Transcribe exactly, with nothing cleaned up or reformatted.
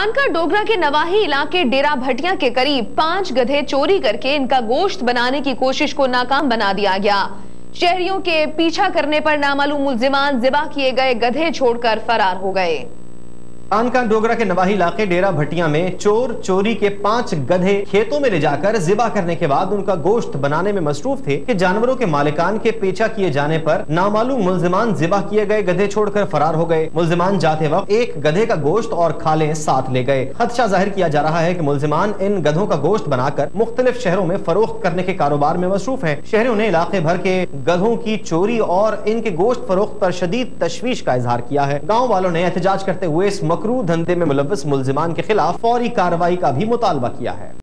कानका डोगरा के नवाही इलाके डेरा भटिया के करीब पांच गधे चोरी करके इनका गोश्त बनाने की कोशिश को नाकाम बना दिया गया। शहरियों के पीछा करने पर नामालूम मुल्जिमान ज़िबा किए गए गधे छोड़कर फरार हो गए। कानका डोगरा के नवाही इलाके डेरा भटिया में चोर चोरी के पांच गधे खेतों में ले जाकर ज़िबा करने के बाद उनका गोश्त बनाने में मसरूफ थे कि जानवरों के मालिकान के पीछा किए जाने पर नामालूम मुल्जिमान ज़िबा किए गए गधे छोड़कर फरार हो गए। मुल्जिमान जाते वक्त एक गधे का गोश्त और खालें साथ ले गए। खदशा जाहिर किया जा रहा है कि मुल्जिमान इन गधों का गोश्त बनाकर मुख्तलिफ शहरों में फरोख्त करने के कारोबार में मसरूफ है। शहरियों ने इलाके भर के गधों की चोरी और इनके गोश्त फरोख्त पर शदीद तशवीश का इजहार किया है। गाँव वालों ने एहतजाज करते हुए इस मकरू धंधे में मुलव्वस मुल्जिमान के खिलाफ फौरी कार्रवाई का भी मुतालबा किया है।